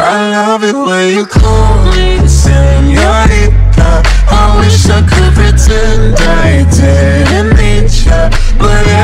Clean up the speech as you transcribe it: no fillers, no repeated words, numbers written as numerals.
I love it when you call me Señorita. I wish I could pretend I didn't need ya, but